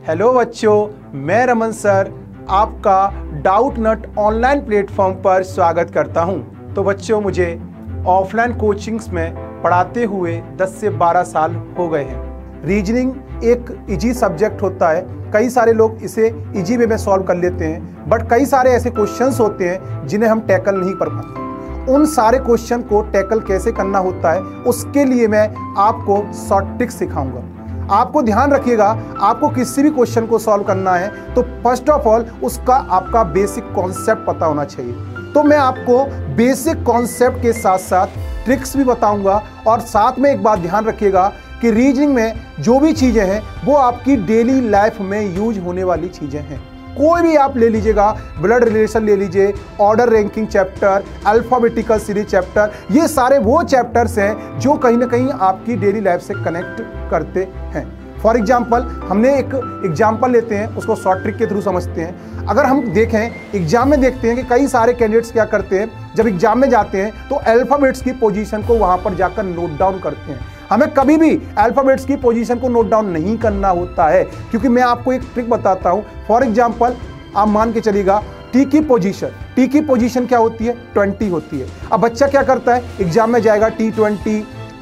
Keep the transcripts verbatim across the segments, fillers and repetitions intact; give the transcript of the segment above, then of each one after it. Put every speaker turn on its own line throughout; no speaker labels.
Hello बच्चों, मैं Raman sir आपका डाउट नट ऑनलाइन प्लेटफॉर्म पर स्वागत करता हूं। तो बच्चों, मुझे ऑफलाइन कोचिंग्स में पढ़ाते हुए दस से बारह साल हो गए हैं। रीजनिंग एक इजी सब्जेक्ट होता है, कई सारे लोग इसे इजी वे में सॉल्व कर लेते हैं, बट कई सारे ऐसे क्वेश्चंस होते हैं जिन्हें हम टैकल नहीं कर पाते। उन सारे क्वेश्चन को टैकल कैसे करना होता है, उसके लिए मैं आपको शॉर्ट ट्रिक सिखाऊंगा। आपको ध्यान रखिएगा, आपको किसी भी क्वेश्चन को सॉल्व करना है तो फर्स्ट ऑफ ऑल उसका आपका बेसिक कॉन्सेप्ट पता होना चाहिए। तो मैं आपको बेसिक कॉन्सेप्ट के साथ साथ ट्रिक्स भी बताऊंगा, और साथ में एक बात ध्यान रखिएगा कि रीजनिंग में जो भी चीज़ें हैं वो आपकी डेली लाइफ में यूज होने वाली चीज़ें हैं। कोई भी आप ले लीजिएगा, ब्लड रिलेशन ले लीजिए, order ranking chapter, alphabetical series chapter, ये सारे वो चैप्टर्स हैं जो कहीं ना कहीं आपकी डेली लाइफ से कनेक्ट करते हैं। फॉर एग्जाम्पल, हमने एक एग्जाम्पल लेते हैं, उसको शॉर्ट ट्रिक के थ्रू समझते हैं। अगर हम देखें एग्जाम में, देखते हैं कि कई सारे कैंडिडेट्स क्या करते हैं, जब एग्जाम में जाते हैं तो अल्फाबेट्स की पोजीशन को वहां पर जाकर नोट डाउन करते हैं। हमें कभी भी अल्फाबेट्स की पोजीशन को नोट डाउन नहीं करना होता है, क्योंकि मैं आपको एक ट्रिक बताता हूं। फॉर एग्जाम्पल, आप मान के चलिएगा टी की पोजीशन, टी की पोजीशन क्या होती है? ट्वेंटी होती है। अब बच्चा क्या करता है, एग्जाम में जाएगा T twenty,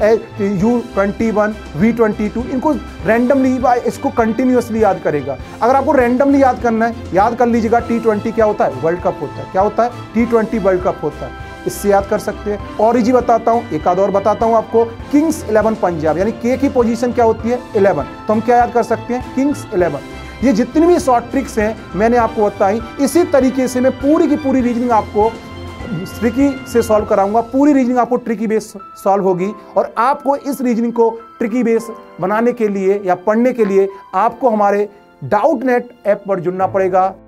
U twenty one, V twenty two, इनको रैंडमली इसको कंटिन्यूअसली याद करेगा। अगर आपको रैंडमली याद करना है, याद कर लीजिएगा टी ट्वेंटी क्या होता है? वर्ल्ड कप होता है। क्या होता है? टी ट्वेंटी वर्ल्ड कप होता है। इससे याद कर सकते हैं। और इजी बताता हूं, एक आध और बताता हूं आपको। किंग्स इलेवन पंजाब, यानी के की पोजीशन क्या होती है? इलेवन। तो हम क्या याद कर सकते हैं? Kings Eleven. ये जितनी भी शॉर्ट ट्रिक्स हैं मैंने आपको बताई, इसी तरीके से मैं पूरी की पूरी रीजनिंग आपको ट्रिकी से सॉल्व कराऊंगा। पूरी रीजनिंग आपको ट्रिकी बेस सॉल्व होगी, और आपको इस रीजनिंग को ट्रिकी बेस बनाने के लिए या पढ़ने के लिए आपको हमारे डाउट नेट ऐप पर जुड़ना पड़ेगा।